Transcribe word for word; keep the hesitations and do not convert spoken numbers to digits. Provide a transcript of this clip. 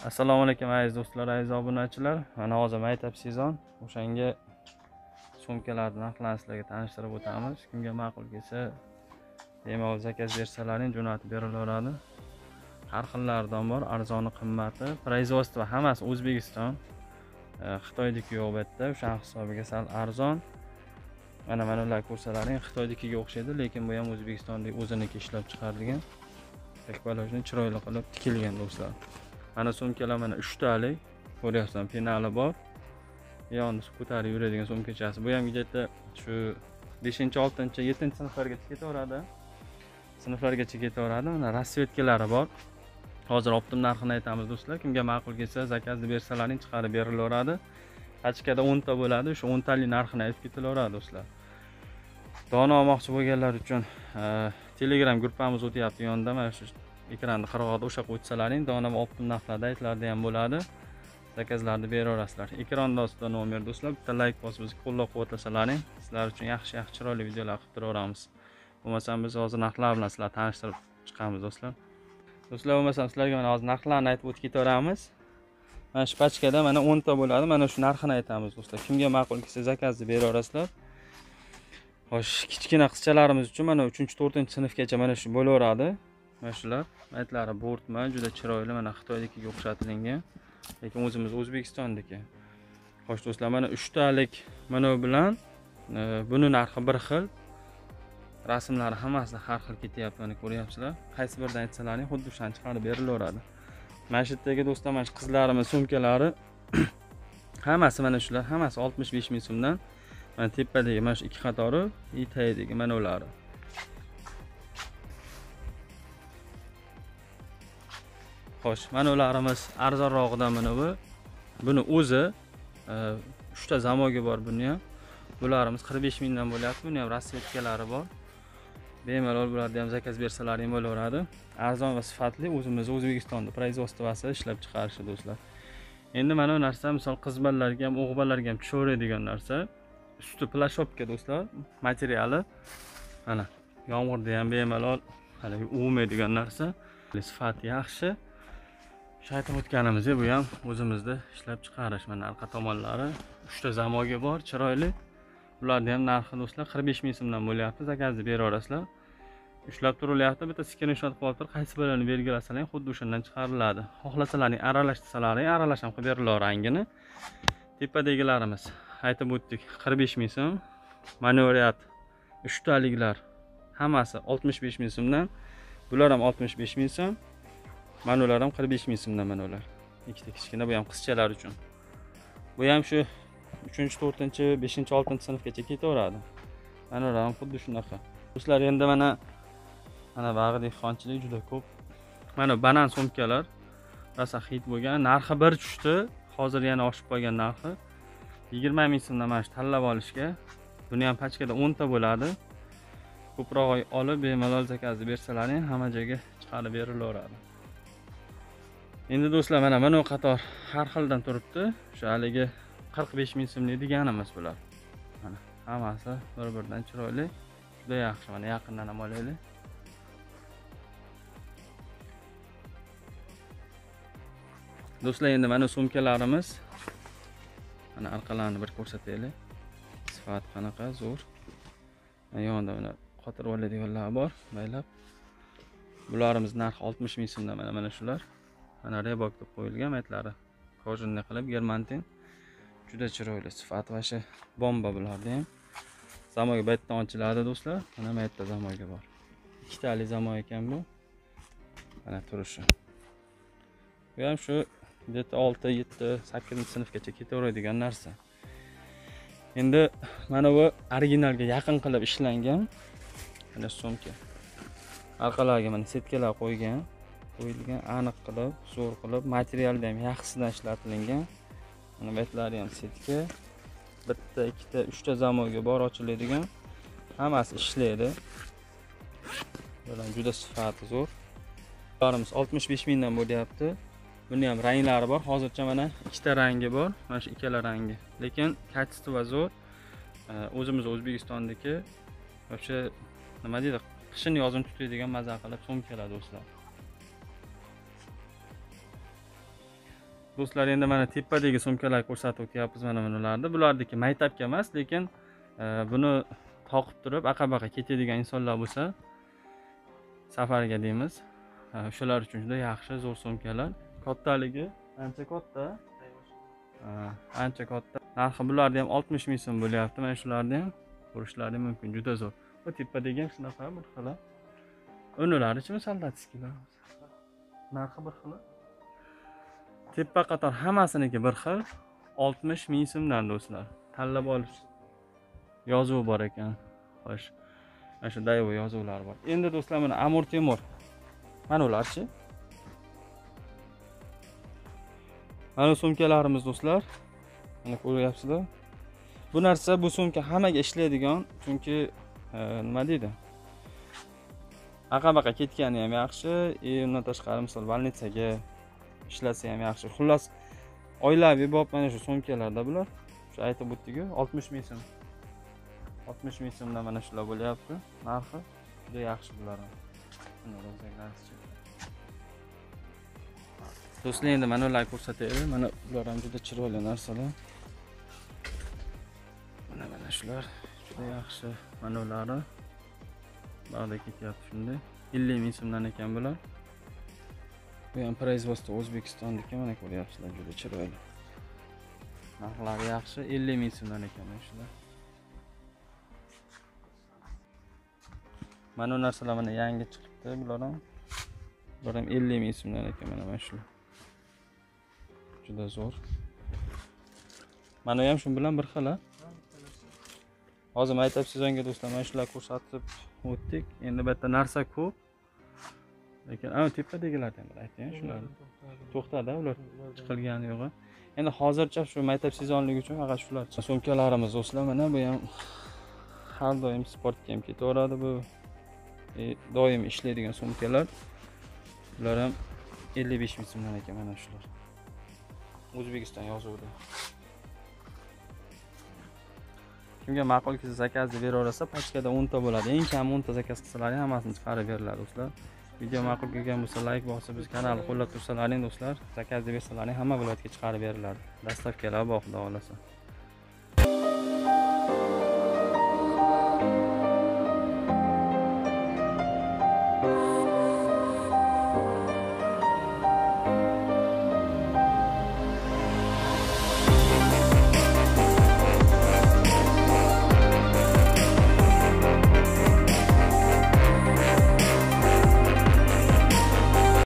Assalomu alaykum aziz do'stlar, aziz obunachilar. Mana hozir maktab sezon. O'shanga sumkalarni narxlarini sizlarga tanishtirib o'tamiz. Kimga ma'qul kelsa, bemalol zakaz bersalaring jo'natib berilaveradi. Har xillaridan bor, arzoni, qimmati, производство hammasi O'zbekiston. Xitoydagi yo'q bu yerda, o'sha hisobiga sal arzon. Mana mana ular ko'rsalaring Xitoydagiga o'xshaydi, lekin bu ham O'zbekistondagi o'ziniki ishlab chiqarilgan. Teknologiyani chiroyli qilib tikilgan do'stlar. Mana sumkalar mana uch talik, ko'ryapsan, penali bor. Yonni ko'tarib yuradigan sumkachasi. Bu ham gidetda shu beshinchi, oltinchi, yettinchi sinflargacha ketaveradi. Sinflargacha ketaveradi. Mana rasvetkalari bor. Hozir optim narxini aytamiz do'stlar. Kimga ma'qul kelsa, zakazni bersalaring chiqarib berilaveradi. Pachkada o'n ta bo'ladi. Shu o'n talik narxini aytib ketilaveradi do'stlar. Dona olmoqchi bo'lganlar uchun Telegram gruppamiz o'tyapti yonda. Mana shu ekranni qirg'og'ida o'sha qo'ytsalaring, dona va optim narxlarda aytlarda ham bo'ladi. Zakazlarni beraverasizlar. Ekranda ostida nomer do'stlar. Bitta like bosib bizga qo'llab-quvvatlasalaring, sizlar uchun yaxshi-yaxshi chiroyli videolar qilib turaveramiz. Bo'lmasam biz hozir narxlar bilan sizlarni tanishtirib chiqamiz do'stlar. Do'stlar, bo'lmasam sizlarga mana hozir narxlarni aytib o'tib ketaveramiz. Mana shu pachkada mana o'n ta bo'ladi. Mana shu narxini aytamiz do'stlar. Kimga ma'qul kelsa zakazni beraverasizlar. Xo'sh, kichkina qizchalarimiz uchun mana uchinchi, to'rtinchi sinfgacha mana shu bo'laveradi. Mana shular aytlari bo'rtma, juda chiroyli, mana Xitoydagiga o'xshatilgan, lekin o'zimiz O'zbekistondagi. Xo'sh do'stlar, mana uch talik mana bu bilan buni narxi bir xil. Rasmlari hammasi har xil ketyapti, mana ko'ryapsizlar. Qaysi biridan aytsalaring, xuddi o'shan chiqarib berilaveradi. Mana shu yerdagi do'stlar, mana shu qizlarimiz sumkalari hammasi mana shular, hammasi oltmish besh ming so'mdan. Mana tepadagi mana shu ikki qatori, и tagidagi mana ular. Xo'sh, mana ularimiz arzonrog'idan mana bu. Buni o'zi uchta zamogi bor buni ham. Bularimiz qirq besh mingdan bo'lyapti. Buni ham rasvetkalari bor. Bemalol bularni ham zakaz bersalaring bo'laveradi. Arzon va sifatli, o'zimiz O'zbekistonda производствоsi ishlab chiqarishi do'stlar. Endi mana bu narsa misol qiz bolalarga ham, o'g'il bolalarga ham tushaveradigan narsa. Usti plashopka do'stlar, materiali. Mana yomg'irda ham bemalol hali uvmaydigan narsa. Sifati yaxshi. Aytib o'tganimizda bu ham o'zimizda ishlab chiqarish. Mana orqa tomonlari uchta zamogi bor, chiroyli. Ularning ham narxi do'stlar qirq besh ming so'mdan bo'lyapti. Zakazni beraverasizlar. Ushlab turilyapti. Bitta screenshot qilib turib, qaysi birini belgilasalaring, xuddi o'shandan chiqariladi. Xohlasalaring aralashtirsalaring, aralash ham qilib berilar rangini. Tepadagilarimiz aytib o'tdik, qirq besh ming so'm. Manevriat uch taliklar hammasi oltmish besh ming so'mdan. Bular ham oltmish besh ming so'm. Mana ular ham qirq besh ming so'mdan mana ular. Ikkita kichkina, bu ham qizchalar uchun. Bu ham shu uchinchi, to'rtinchi, beshinchi, oltinchi sinfgacha ketaveradi. Mana ular ham xuddi shunaqa. Do'stlar, endi mana mana bag'i dehqonchilik juda ko'p. Mana banan sumkalar rosa hit bo'lgan. Narxi bir tushdi. Hozir yana oshib qolgan narxi. yigirma ming so'mdan mana shu tanlab olishga. Buni ham pachkada o'n ta bo'ladi. Ko'proq olib bemalol zakazni bersalaring, hamma joyga chiqarib berilaveradi. Endi do'stlar, mana mana bu qator har xildan turibdi. Shu haligi qirq besh ming so'mlik deganimiz bular. Mana hammasi bir-biridan chiroyli, juda yaxshi. Mana yaqindan ham olaylik. Do'stlar, endi mana sumkalarimiz. Mana orqalarini bir ko'rsataylik. Sifat qanaqa zo'r. Yonda mana qotirib oladiganlar bor, maylab. Bularimiz narxi oltmish ming so'mdan mana mana shular. Mana Reebok deb qo'yilgan aytlari. Kojinni qilib germantin. Juda chiroyli sifat va shu bomba bularni ham. Zamoga bu yerdan ochiladi do'stlar. Mana bu yerda zamogi bor. Ikkitali zamog ekan bu. Mana turishi. Bu ham shu olti, yetti, sakkizinchi sinfgacha ketaveradigan narsa. Endi mana bu originalga yaqin qilib ishlangan. Mana sumka. Orqalariga mana setkalar qo'ygan. Qo'yilgan, aniq qilib, zo'r qilib, materialda ham yaxshisidan ishlatilgan. Mana betlari ham setka. Bitta, ikkita, uchta zamogi bor ochiladigan. Hammasi ishlaydi. Bular juda sifati zo'r. Bularimiz oltmish besh mingdan bo'lyapti. Buni ham ranglari bor. Hozircha mana ikkita rangi bor. Mana shu ikkala rangi. Lekin kачество zo'r. O'zimiz O'zbekistondagi вообще nima deydi? Qishin yozin tutadigan maza qilib sumkalar do'stlar. Do'stlar, endi mana tepadagi sumkalar ko'rsatib o'tyapmiz mana bularni. Bularniki maktabga emas, lekin buni toqib turib aqa-baqa ketadigan insonlar bo'lsa, safarga deymiz. Shular uchun juda yaxshi zo'r sumkalar. Kattaligi ancha katta. Ancha katta. Narxi bularni ham oltmish ming so'm bo'lyapti. Mana shularni ham ko'rishlaringiz mumkin, juda zo'r. Bu tepadagi ham shunaqa bir xil. O'nilarichi soldatskilar. Narxi bir xil. Tepa qator hammasiniki bir xil, oltmish ming so'mdan do'stlar. Tanlab olish yozuvi bor ekan. Xo'sh. Mana shu Daewoo yozuvlari bor. Endi do'stlar, mana Amur Temur. Mana ularchi. Mana sumkalarimiz do'stlar. Mana ko'ryapsizlar. Bu narsa, bu sumka hammaga ishlaydigan, chunki nima deydi? Aqa-baqa ketgani ham yaxshi, e undan tashqari misol bolnitsaga ishlasa ham yaxshi. Xullas, oilaviy bo'lib mana shu sumkalarda bular. Shu aytib o'tdik-ku, oltmish ming so'm. oltmish ming so'mdan mana shular bo'lyapti. Narxi juda yaxshi bular. Buni rozaklarsiz. Do'stlar, endi mana ularni ko'rsataylik. Mana ular ham juda chiroyli narsalar. Mana mana shular juda yaxshi. Mana ularni bog'da ketyapti shunday. ellik ming so'mdan ekan bular. Bu ham производство O'zbekistonniki, mana ko'ryapsizlar, juda chiroyli. Narxlari yaxshi, ellik ming so'mdan ekan mana shular. Mana bu narsalar mana yangi chiqibdi, bular ham. Bular ham ellik ming so'mdan ekan mana mana shular. Juda zo'r. Mana ham shu bilan bir xil. Hozir maktab sezonga do'stlar mana shular ko'rsatib o'tdik. Endi bu yerda narsa ko'p. Lekin ana tepadagilardan bir ayting, shular. To'xtadi, ular chiqilgani yo'q. Endi hozircha shu maktab sezonligi uchun faqat shular. Sumkalarimiz do'stlar, mana bu ham har doim sportga ham ketaveradi bu. E, doim ishlaydigan sumkalar. Bular ham ellik besh ming so'mdan ekan mana shular. O'zbekiston yozuvida. Kimga ma'qul kelsa zakazni beraversa, pachkada o'n ta bo'ladi. Eng kam o'n ta zakaz qilsalaring hammasini chiqarib beriladi do'stlar. Video ma'qul kelgan bo'lsa like bosib, biz kanalni qo'llab tursalaring do'stlar, zakazni bersalaring hamma viloyatga chiqarib beriladi. Dastavkalar bor, xudo xolasa.